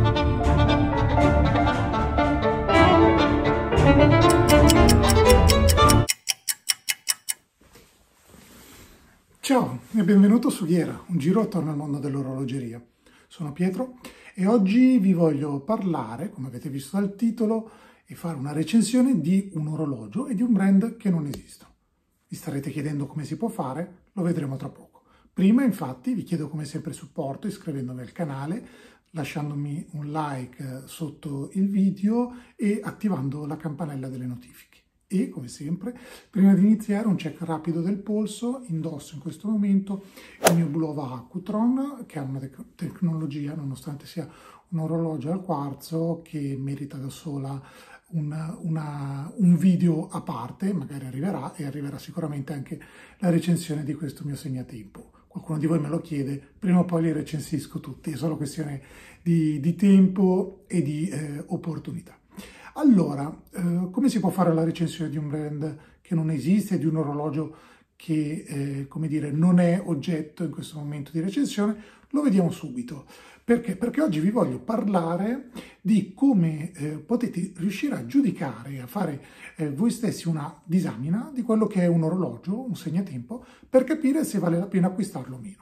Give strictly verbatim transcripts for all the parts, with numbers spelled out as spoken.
Ciao e benvenuto su Ghiera, un giro attorno al mondo dell'orologeria. Sono Pietro e oggi vi voglio parlare, come avete visto dal titolo, e fare una recensione di un orologio e di un brand che non esistono. Vi starete chiedendo come si può fare? Lo vedremo tra poco. Prima, infatti, vi chiedo come sempre supporto iscrivendovi al canale, lasciandomi un like sotto il video e attivando la campanella delle notifiche. E, come sempre, prima di iniziare un check rapido del polso. Indosso in questo momento il mio Bulova Accutron, che ha una tecnologia, nonostante sia un orologio al quarzo, che merita da sola una, una, un video a parte, magari arriverà, e arriverà sicuramente anche la recensione di questo mio segnatempo. Qualcuno di voi me lo chiede, prima o poi li recensisco tutti, è solo questione di, di tempo e di eh, opportunità. Allora, eh, come si può fare la recensione di un brand che non esiste, di un orologio che, eh, come dire, non è oggetto in questo momento di recensione? Lo vediamo subito. Perché? Perché oggi vi voglio parlare di come eh, potete riuscire a giudicare, a fare eh, voi stessi una disamina di quello che è un orologio, un segnatempo, per capire se vale la pena acquistarlo o meno.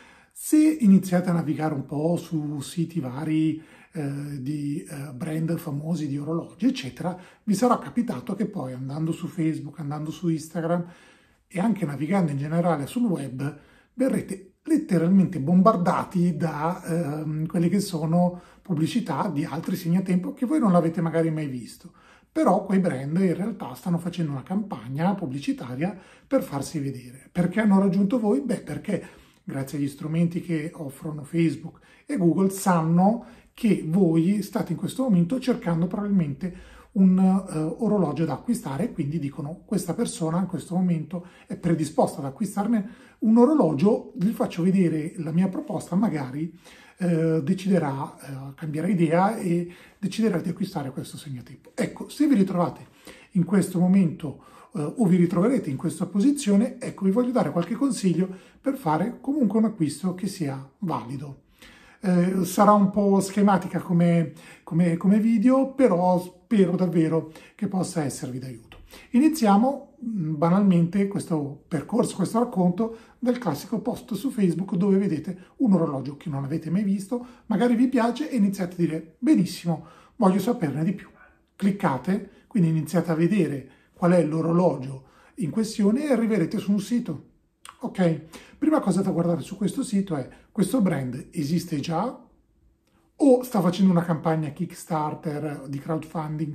Se iniziate a navigare un po' su siti vari, Eh, di eh, brand famosi di orologi, eccetera, vi sarà capitato che poi andando su Facebook, andando su Instagram e anche navigando in generale sul web, verrete letteralmente bombardati da eh, quelle che sono pubblicità di altri segnatempo che voi non l'avete magari mai visto. Però quei brand in realtà stanno facendo una campagna pubblicitaria per farsi vedere. Perché hanno raggiunto voi? Beh, perché grazie agli strumenti che offrono Facebook e Google sanno che voi state in questo momento cercando probabilmente un uh, orologio da acquistare e quindi dicono: questa persona in questo momento è predisposta ad acquistarne un orologio, gli faccio vedere la mia proposta, magari uh, deciderà, uh, cambierà idea e deciderà di acquistare questo segnatempo. Ecco, se vi ritrovate in questo momento uh, o vi ritroverete in questa posizione, ecco, vi voglio dare qualche consiglio per fare comunque un acquisto che sia valido. Eh, sarà un po' schematica come, come, come video, però spero davvero che possa esservi d'aiuto. Iniziamo banalmente questo percorso, questo racconto del classico post su Facebook dove vedete un orologio che non avete mai visto, magari vi piace e iniziate a dire: benissimo, voglio saperne di più. Cliccate, quindi iniziate a vedere qual è l'orologio in questione e arriverete su un sito. Ok, prima cosa da guardare su questo sito è: questo brand esiste già o sta facendo una campagna Kickstarter di crowdfunding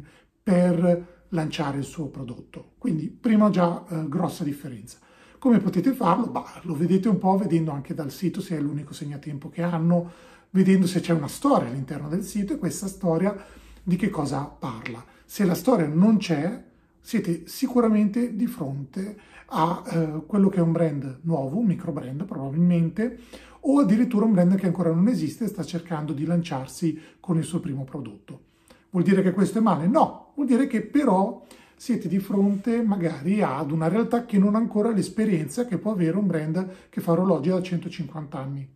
per lanciare il suo prodotto? Quindi prima già eh, grossa differenza. Come potete farlo? Bah, lo vedete un po' vedendo anche dal sito se è l'unico segnatempo che hanno, vedendo se c'è una storia all'interno del sito e questa storia di che cosa parla. Se la storia non c'è, siete sicuramente di fronte a eh, quello che è un brand nuovo, un micro brand probabilmente, o addirittura un brand che ancora non esiste e sta cercando di lanciarsi con il suo primo prodotto. Vuol dire che questo è male? No, vuol dire che però siete di fronte magari ad una realtà che non ha ancora l'esperienza che può avere un brand che fa orologi da centocinquanta anni.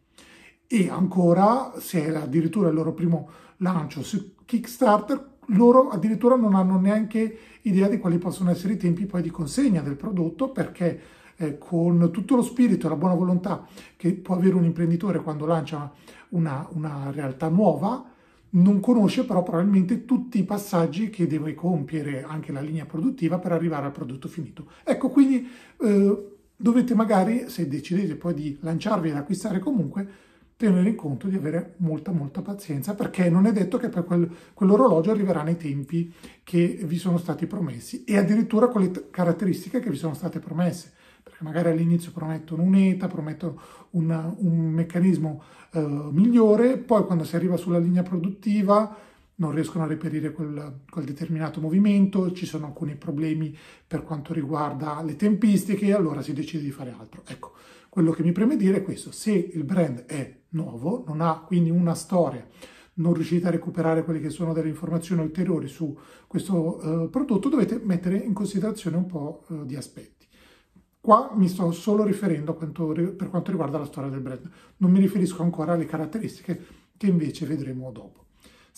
E ancora, se è addirittura il loro primo lancio su Kickstarter, loro addirittura non hanno neanche idea di quali possono essere i tempi poi di consegna del prodotto, perché eh, con tutto lo spirito e la buona volontà che può avere un imprenditore quando lancia una, una realtà nuova, non conosce però probabilmente tutti i passaggi che deve compiere anche la linea produttiva per arrivare al prodotto finito. Ecco, quindi eh, dovete magari, se decidete poi di lanciarvi ed acquistare comunque, tenere in conto di avere molta molta pazienza, perché non è detto che poi quel, quell'orologio arriverà nei tempi che vi sono stati promessi e addirittura con le caratteristiche che vi sono state promesse, perché magari all'inizio promettono un'ETA, promettono una, un meccanismo eh, migliore, poi quando si arriva sulla linea produttiva non riescono a reperire quel, quel determinato movimento, ci sono alcuni problemi per quanto riguarda le tempistiche e allora si decide di fare altro. Ecco, quello che mi preme dire è questo: se il brand è nuovo, non ha quindi una storia, non riuscite a recuperare quelle che sono delle informazioni ulteriori su questo uh, prodotto, dovete mettere in considerazione un po' uh, di aspetti. Qua mi sto solo riferendo a quanto, per quanto riguarda la storia del brand, non mi riferisco ancora alle caratteristiche che invece vedremo dopo.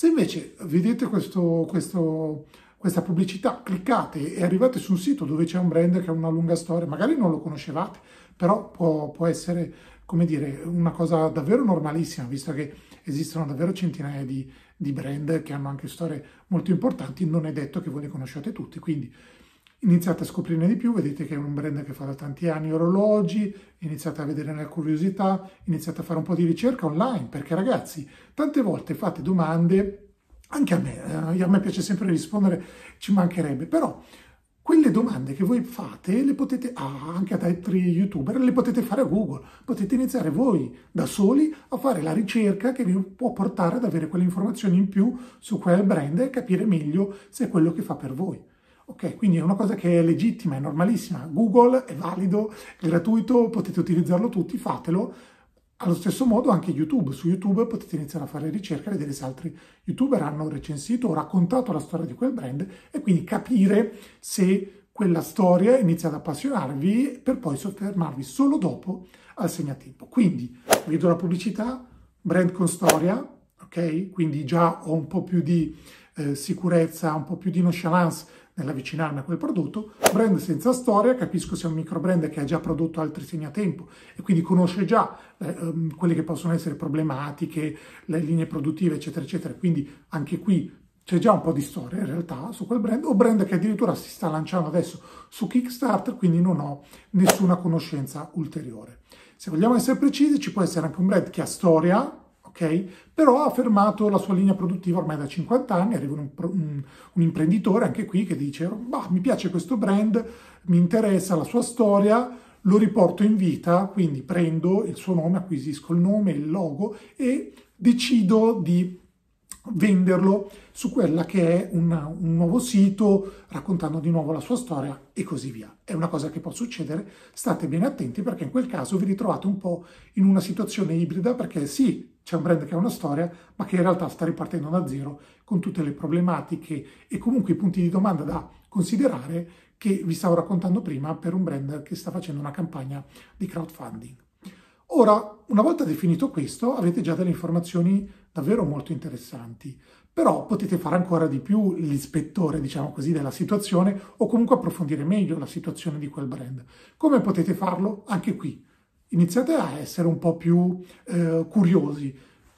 Se invece vedete questo, questo, questa pubblicità, cliccate e arrivate su un sito dove c'è un brand che ha una lunga storia, magari non lo conoscevate, però può, può essere, come dire, una cosa davvero normalissima, visto che esistono davvero centinaia di, di brand che hanno anche storie molto importanti, non è detto che voi le conosciate tutti, quindi iniziate a scoprirne di più, vedete che è un brand che fa da tanti anni orologi, iniziate a vedere nella curiosità, iniziate a fare un po' di ricerca online, perché ragazzi, tante volte fate domande, anche a me, eh, a me piace sempre rispondere, ci mancherebbe, però quelle domande che voi fate, le potete, ah, anche ad altri youtuber, le potete fare a Google, potete iniziare voi da soli a fare la ricerca che vi può portare ad avere quelle informazioni in più su quel brand e capire meglio se è quello che fa per voi. Ok, quindi è una cosa che è legittima, è normalissima. Google è valido, è gratuito, potete utilizzarlo tutti, fatelo. Allo stesso modo anche YouTube. Su YouTube potete iniziare a fare ricerca, vedere se altri YouTuber hanno recensito o raccontato la storia di quel brand e quindi capire se quella storia inizia ad appassionarvi per poi soffermarvi solo dopo al segnatempo. Quindi vedo la pubblicità, brand con storia, ok? Quindi già ho un po' più di eh, sicurezza, un po' più di nonchalance nell'avvicinarmi a quel prodotto. Brand senza storia, capisco se è un micro brand che ha già prodotto altri segnatempo e quindi conosce già eh, um, quelle che possono essere problematiche, le linee produttive, eccetera, eccetera. Quindi anche qui c'è già un po' di storia in realtà su quel brand, o brand che addirittura si sta lanciando adesso su Kickstarter, quindi non ho nessuna conoscenza ulteriore. Se vogliamo essere precisi, ci può essere anche un brand che ha storia, ok? Però ha fermato la sua linea produttiva ormai da cinquanta anni, arriva un, un, un imprenditore anche qui che dice bah, mi piace questo brand, mi interessa la sua storia, lo riporto in vita, quindi prendo il suo nome, acquisisco il nome, il logo e decido di venderlo su quella che è una, un nuovo sito raccontando di nuovo la sua storia e così via. È una cosa che può succedere, state bene attenti perché in quel caso vi ritrovate un po' in una situazione ibrida perché sì, c'è un brand che ha una storia ma che in realtà sta ripartendo da zero con tutte le problematiche e comunque i punti di domanda da considerare che vi stavo raccontando prima per un brand che sta facendo una campagna di crowdfunding. Ora, una volta definito questo, avete già delle informazioni davvero molto interessanti, però potete fare ancora di più l'ispettore, diciamo così, della situazione o comunque approfondire meglio la situazione di quel brand. Come potete farlo? Anche qui. Iniziate a essere un po' più eh, curiosi.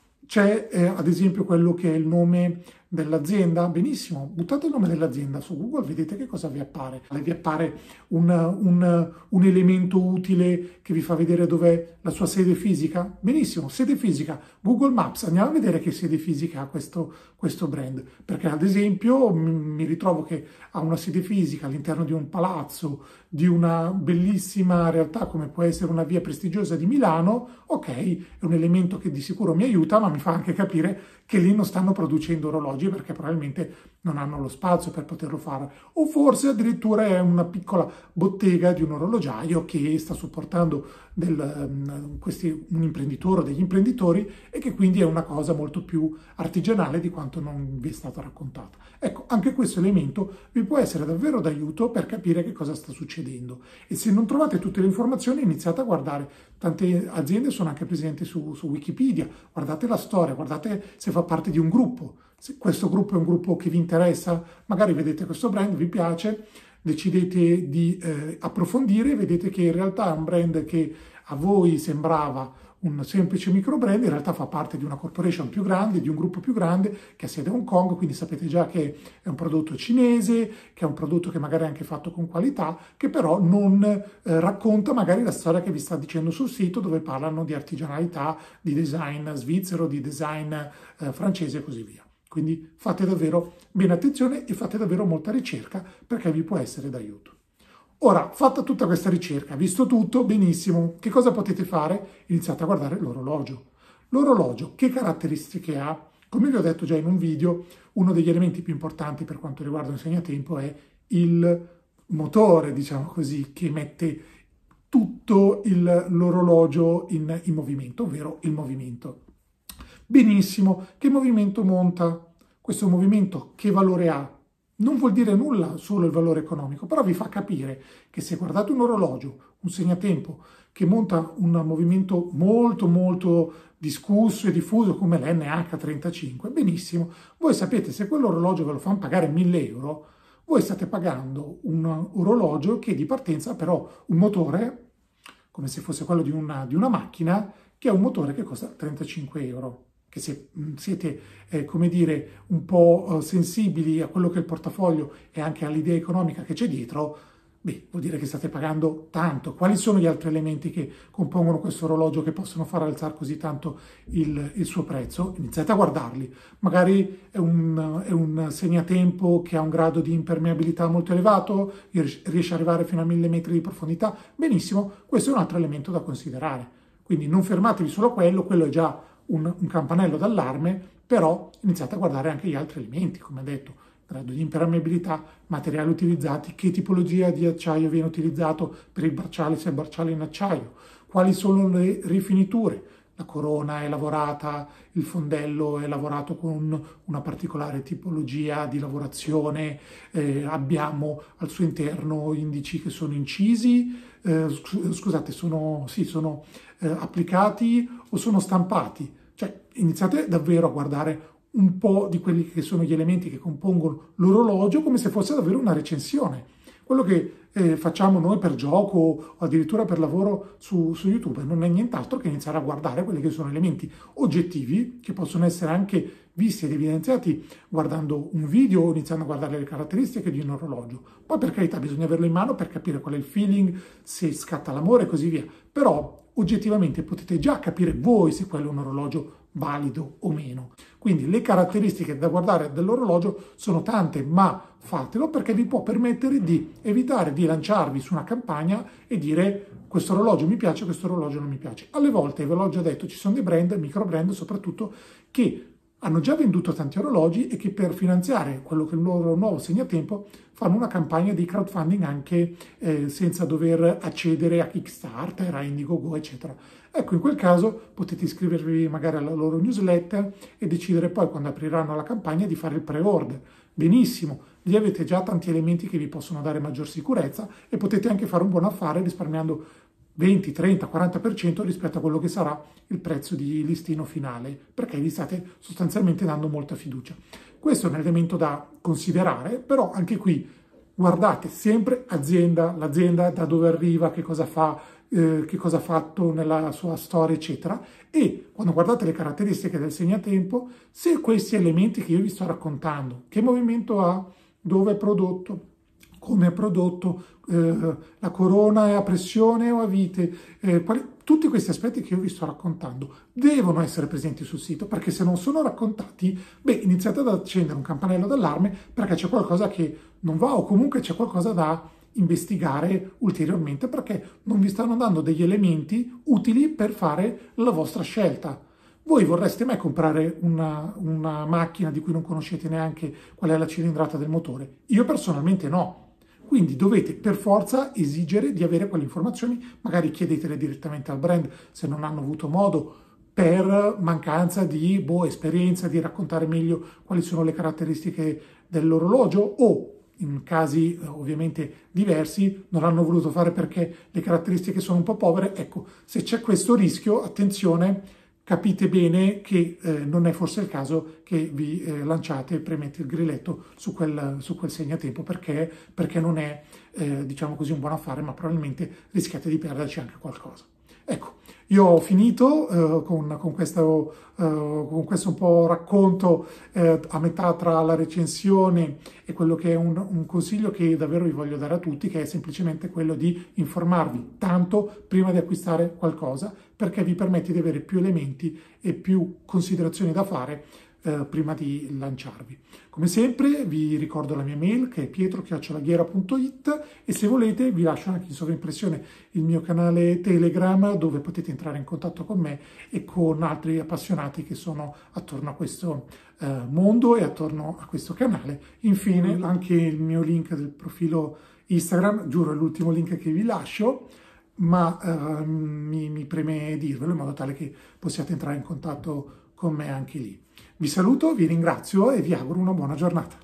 C'è eh, ad esempio quello che è il nome dell'azienda, benissimo, buttate il nome dell'azienda su Google, vedete che cosa vi appare. Vi appare un, un, un elemento utile che vi fa vedere dov'è la sua sede fisica? Benissimo, sede fisica, Google Maps, andiamo a vedere che sede fisica ha questo, questo brand, perché ad esempio mi ritrovo che ha una sede fisica all'interno di un palazzo, di una bellissima realtà come può essere una via prestigiosa di Milano, ok, è un elemento che di sicuro mi aiuta, ma mi fa anche capire che lì non stanno producendo orologi perché probabilmente non hanno lo spazio per poterlo fare, o forse addirittura è una piccola bottega di un orologiaio che sta supportando del, um, questi, un imprenditore o degli imprenditori e che quindi è una cosa molto più artigianale di quanto non vi è stato raccontato. Ecco, anche questo elemento vi può essere davvero d'aiuto per capire che cosa sta succedendo e se non trovate tutte le informazioni iniziate a guardare, tante aziende sono anche presenti su, su Wikipedia, guardate la storia, guardate se fa parte di un gruppo, se questo gruppo è un gruppo che vi interessa, magari vedete questo brand, vi piace, decidete di eh, approfondire, vedete che in realtà è un brand che a voi sembrava un semplice micro brand, in realtà fa parte di una corporation più grande, di un gruppo più grande che ha sede a Hong Kong, quindi sapete già che è un prodotto cinese, che è un prodotto che magari è anche fatto con qualità, che però non eh, racconta magari la storia che vi sta dicendo sul sito dove parlano di artigianalità, di design svizzero, di design eh, francese e così via. Quindi fate davvero bene attenzione e fate davvero molta ricerca perché vi può essere d'aiuto. Ora, fatta tutta questa ricerca, visto tutto, benissimo, che cosa potete fare? Iniziate a guardare l'orologio. L'orologio che caratteristiche ha? Come vi ho detto già in un video, uno degli elementi più importanti per quanto riguarda il segnatempo è il motore, diciamo così, che mette tutto l'orologio in, in movimento, ovvero il movimento. Benissimo, che movimento monta? Questo movimento che valore ha? non vuol dire nulla solo il valore economico, però vi fa capire che se guardate un orologio, un segnatempo che monta un movimento molto molto discusso e diffuso come l'N H trentacinque, benissimo, voi sapete se quell'orologio ve lo fanno pagare mille euro, voi state pagando un orologio che di partenza ha però un motore, come se fosse quello di una, di una macchina, che è un motore che costa trentacinque euro. Che se siete, eh, come dire, un po' sensibili a quello che è il portafoglio e anche all'idea economica che c'è dietro, beh, vuol dire che state pagando tanto. Quali sono gli altri elementi che compongono questo orologio che possono far alzare così tanto il, il suo prezzo? Iniziate a guardarli. Magari è un, è un segnatempo che ha un grado di impermeabilità molto elevato, riesce ad arrivare fino a mille metri di profondità. Benissimo, questo è un altro elemento da considerare. Quindi non fermatevi solo a quello, quello è già un, un campanello d'allarme, però iniziate a guardare anche gli altri elementi, come detto, grado di impermeabilità, materiali utilizzati, che tipologia di acciaio viene utilizzato per il bracciale, se è il bracciale in acciaio, quali sono le rifiniture, la corona è lavorata, il fondello è lavorato con una particolare tipologia di lavorazione, eh, abbiamo al suo interno indici che sono incisi, eh, scusate, sono, sì, sono eh, applicati o sono stampati. Cioè iniziate davvero a guardare un po' di quelli che sono gli elementi che compongono l'orologio come se fosse davvero una recensione. Quello che eh, facciamo noi per gioco o addirittura per lavoro su, su YouTube non è nient'altro che iniziare a guardare quelli che sono elementi oggettivi che possono essere anche visti ed evidenziati guardando un video o iniziando a guardare le caratteristiche di un orologio. Poi per carità bisogna averlo in mano per capire qual è il feeling, se scatta l'amore e così via. Però oggettivamente potete già capire voi se quello è un orologio valido o meno. Quindi le caratteristiche da guardare dell'orologio sono tante, ma fatelo perché vi può permettere di evitare di lanciarvi su una campagna e dire questo orologio mi piace, questo orologio non mi piace. Alle volte, ve l'ho già detto, ci sono dei brand, micro brand soprattutto, che hanno già venduto tanti orologi e che per finanziare quello che è il loro nuovo segnatempo fanno una campagna di crowdfunding anche eh, senza dover accedere a Kickstarter, a Indiegogo, eccetera. Ecco, in quel caso potete iscrivervi magari alla loro newsletter e decidere poi, quando apriranno la campagna, di fare il pre-order. Benissimo, lì avete già tanti elementi che vi possono dare maggior sicurezza e potete anche fare un buon affare risparmiando venti, trenta, quaranta per cento rispetto a quello che sarà il prezzo di listino finale, perché vi state sostanzialmente dando molta fiducia. Questo è un elemento da considerare, però anche qui guardate sempre azienda, l'azienda da dove arriva, che cosa fa, eh, che cosa ha fatto nella sua storia, eccetera, e quando guardate le caratteristiche del segnatempo, se questi elementi che io vi sto raccontando, che movimento ha, dove è prodotto, come è prodotto, eh, la corona è a pressione o a vite, eh, quali, tutti questi aspetti che io vi sto raccontando devono essere presenti sul sito, perché se non sono raccontati, beh, iniziate ad accendere un campanello d'allarme perché c'è qualcosa che non va o comunque c'è qualcosa da investigare ulteriormente perché non vi stanno dando degli elementi utili per fare la vostra scelta. Voi vorreste mai comprare una, una macchina di cui non conoscete neanche qual è la cilindrata del motore? Io personalmente no. Quindi dovete per forza esigere di avere quelle informazioni, magari chiedetele direttamente al brand se non hanno avuto modo per mancanza di boh, esperienza, di raccontare meglio quali sono le caratteristiche dell'orologio o in casi ovviamente diversi non l'hanno voluto fare perché le caratteristiche sono un po' povere. Ecco, se c'è questo rischio, attenzione, capite bene che eh, non è forse il caso che vi eh, lanciate e premete il grilletto su quel, su quel segnatempo perché, perché non è, eh, diciamo così, un buon affare, ma probabilmente rischiate di perderci anche qualcosa. Ecco, io ho finito eh, con, con, questo, eh, con questo un po' racconto eh, a metà tra la recensione e quello che è un, un consiglio che davvero vi voglio dare a tutti, che è semplicemente quello di informarvi tanto prima di acquistare qualcosa, perché vi permette di avere più elementi e più considerazioni da fare eh, prima di lanciarvi. Come sempre vi ricordo la mia mail che è pietro chiocciola ghiera punto it e se volete vi lascio anche in sovraimpressione il mio canale Telegram dove potete entrare in contatto con me e con altri appassionati che sono attorno a questo eh, mondo e attorno a questo canale. Infine anche il mio link del profilo Instagram, giuro è l'ultimo link che vi lascio, ma eh, mi, mi preme dirvelo in modo tale che possiate entrare in contatto con me anche lì. Vi saluto, vi ringrazio e vi auguro una buona giornata.